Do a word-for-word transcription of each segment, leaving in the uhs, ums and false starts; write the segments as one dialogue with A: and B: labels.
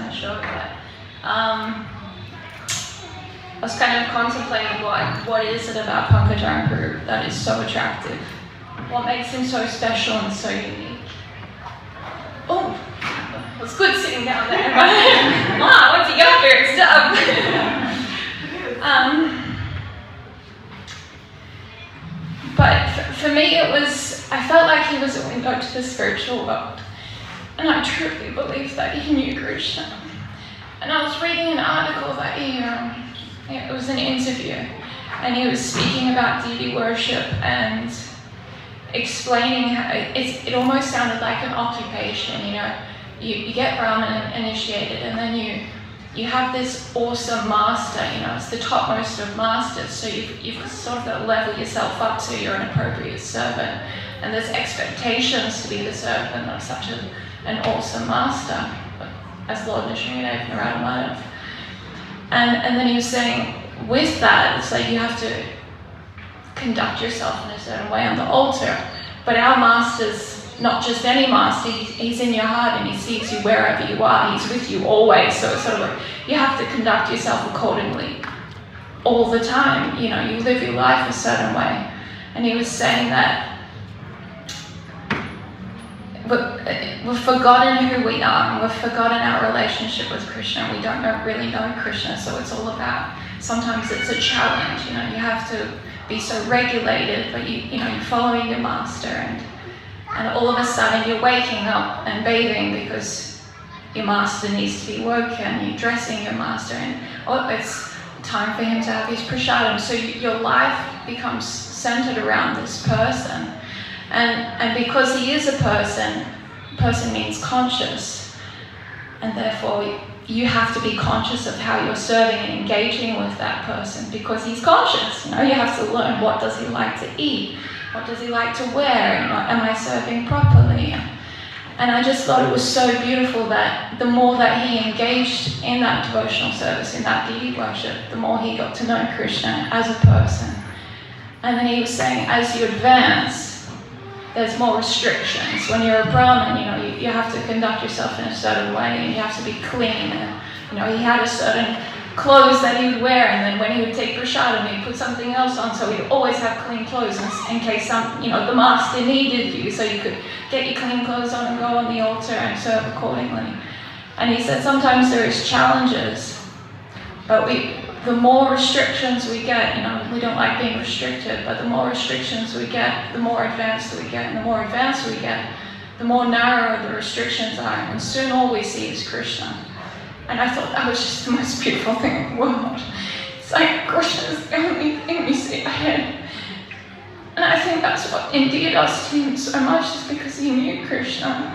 A: time to show, but um, I was kind of contemplating what, what is it about Pankaj Arunpuru that is so attractive? What makes him so special and so unique? Oh, it was good sitting down there. Wow, what's he got here? It's up. um, but for, for me, it was, I felt like he was a window to the spiritual world. And I truly believed that he knew Krishna. And I was reading an article that he, um, it was an interview, and he was speaking about deity worship and explaining how it, it almost sounded like an occupation. You know, you, you get Brahman initiated, and then you you have this awesome master. You know, it's the topmost of masters. So you've you've sort of got to level yourself up so you're an appropriate servant, and there's expectations to be the servant of such a, an awesome master, as Lord Nrsimhadev Narada Madhav. And and then he was saying, with that, it's like you have to conduct yourself in a certain way on the altar. But our master's not just any master, he's, he's in your heart and he sees you wherever you are. He's with you always. So it's sort of like you have to conduct yourself accordingly all the time. You know, you live your life a certain way. And he was saying that we've forgotten who we are, and we've forgotten our relationship with Krishna. We don't know, really know Krishna, so it's all about, sometimes it's a challenge. You know, you have to be so regulated, but you, you know, you're following your master, and and all of a sudden you're waking up and bathing because your master needs to be woken. You're dressing your master, and oh, it's time for him to have his prasadam. So you, your life becomes centered around this person. And, and because he is a person, person means conscious, and therefore you have to be conscious of how you're serving and engaging with that person, because he's conscious. You know, you have to learn, what does he like to eat? What does he like to wear? You know, am I serving properly? And I just thought it was so beautiful that the more that he engaged in that devotional service, in that deity worship, the more he got to know Krishna as a person. And then he was saying, as you advance, there's more restrictions. When you're a Brahmin, you know, you, you have to conduct yourself in a certain way, and you have to be clean. And, you know, he had a certain clothes that he would wear, and then when he would take prasadam, he'd put something else on, so he'd always have clean clothes in, in case some, you know, the master needed you, so you could get your clean clothes on and go on the altar and serve accordingly. And he said sometimes there is challenges, but we, the more restrictions we get, you know, we don't like being restricted, but the more restrictions we get, the more advanced we get, and the more advanced we get, the more narrow the restrictions are, and soon all we see is Krishna. And I thought that was just the most beautiful thing in the world. It's like Krishna is the only thing we see ahead. And I think that's what endeared us to him so much, is because he knew Krishna.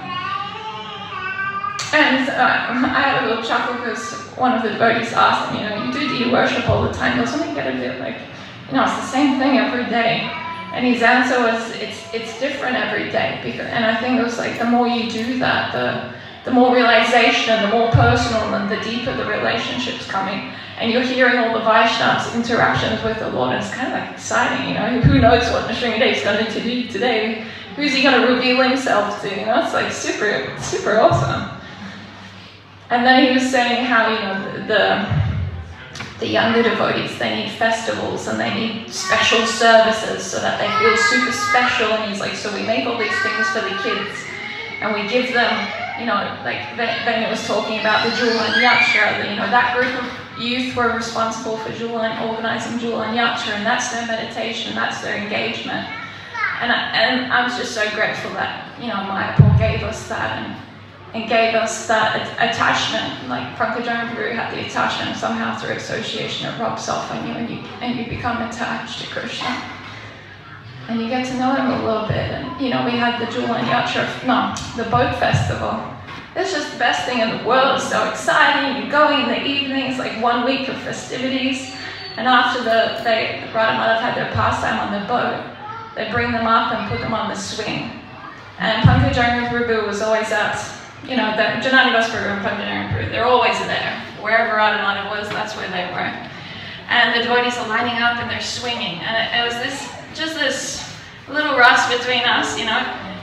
A: And uh, I had a little chuckle because one of the devotees asked him, you know, you do deity worship all the time, doesn't it get a bit like, you know, it's the same thing every day? And his answer was, it's it's different every day. Because, and I think it was like, the more you do that, the, the more realization and the more personal and the deeper the relationship's coming. And you're hearing all the Vaishnavas' interactions with the Lord, and it's kind of like exciting, you know, who knows what Nrsimhadev is going to do today? Who's he going to reveal himself to? You know, it's like super, super awesome. And then he was saying how, you know, the the younger devotees, they need festivals and they need special services so that they feel super special. And he's like, so we make all these things for the kids, and we give them, you know, like Venu was talking about the Julan Yatra, you know, that group of youth were responsible for Julan, organizing Julan Yatra, and that's their meditation, that's their engagement. And I, and I was just so grateful that, you know, Mayapur gave us that, and and gave us that attachment, like Pankaj Arunpuru had the attachment somehow through association, it rubs off on you, and you and you become attached to Krishna. And you get to know him a little bit. And you know, we had the Julan Yatra, no, the boat festival. It's just the best thing in the world. It's so exciting. You go in the evening, it's like one week of festivities. And after the, they, Radha Madhav had their pastime on the boat, they bring them up and put them on the swing. And Pankaj Arunpuru was always at, you know, the Janani Vaspuru and Pankaj Arunpuru, they're always there. Wherever Radha Madhav was, that's where they were. And the devotees are lining up and they're swinging. And it, it was this, just this little rush between us, you know.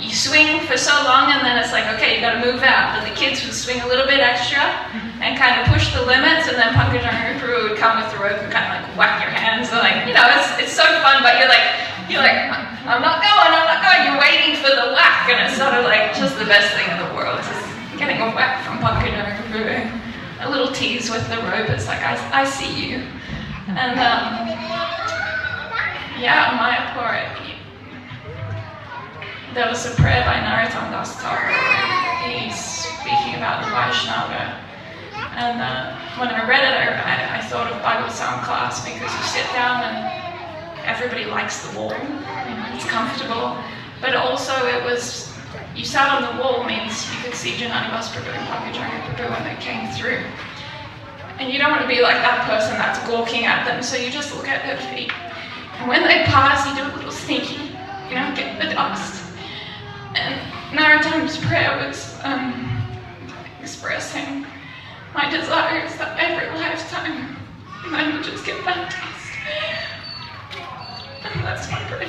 B: you swing for so long and then it's like, okay, you gotta move out. But the kids would swing a little bit extra and kind of push the limits, and then Pankajanga Rangapuru would come with the rope and kind of like whack your hands. And like, you know, it's, it's so fun, but you're like, you're like, I'm not going, I'm not going. You're waiting for the whack, and it's sort of like just the best thing in the world. Just getting a whack from Pankajanga Rangapuru. A little tease with the rope, it's like, I, I see you. And um, yeah, Mayapur, there was a prayer by Narottam Das Thakur. He's speaking about the Vaishnava. And uh, when I read it, I, I thought of Bhagavatam class, because you sit down and everybody likes the wall, you know, it's comfortable. But also it was, you sat on the wall means you could see Janani Prabhu and Pankajanga Prabhu when they came through. And you don't want to be like that person that's gawking at them, so you just look at their feet. And when they pass, you do a little sneaky, you know, get the dust. And Narottam's prayer was um, expressing my desires that every lifetime I would just get that dust. And that's my prayer.